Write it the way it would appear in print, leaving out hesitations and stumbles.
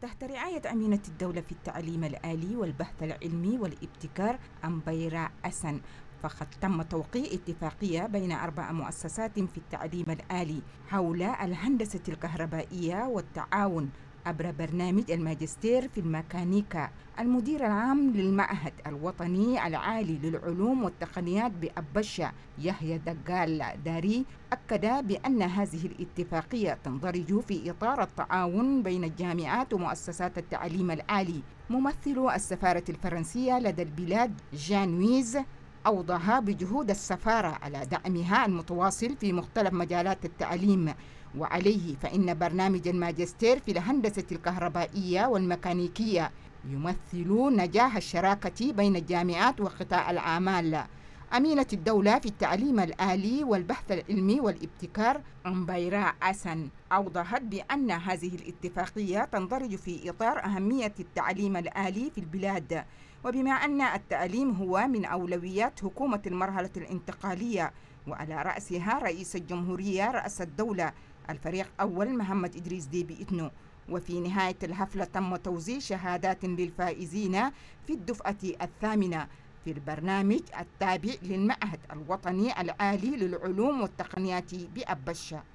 تحت رعاية أمينة الدولة في التعليم الآلي والبحث العلمي والابتكار أمبيرا أسن، فقد تم توقيع اتفاقية بين 4 مؤسسات في التعليم الآلي حول الهندسة الكهربائية والتعاون عبر برنامج الماجستير في الميكانيكا. المدير العام للمعهد الوطني العالي للعلوم والتقنيات بأبشة يحيى دقال داري أكد بأن هذه الاتفاقية تندرج في إطار التعاون بين الجامعات ومؤسسات التعليم العالي. ممثل السفارة الفرنسية لدى البلاد جان ويز أوضح بجهود السفارة على دعمها المتواصل في مختلف مجالات التعليم، وعليه فإن برنامج الماجستير في الهندسة الكهربائية والميكانيكية يمثل نجاح الشراكة بين الجامعات وقطاع الأعمال. أمينة الدولة في التعليم الآلي والبحث العلمي والابتكار أمبيرا أسن أوضحت بأن هذه الاتفاقية تندرج في إطار أهمية التعليم الآلي في البلاد، وبما أن التعليم هو من أولويات حكومة المرحلة الانتقالية وعلى رأسها رئيس الجمهورية رأس الدولة الفريق أول محمد إدريس ديبي إتنو. وفي نهاية الحفلة تم توزيع شهادات للفائزين في الدفعة الثامنة في البرنامج التابع للمعهد الوطني العالي للعلوم والتقنيات بأبشة.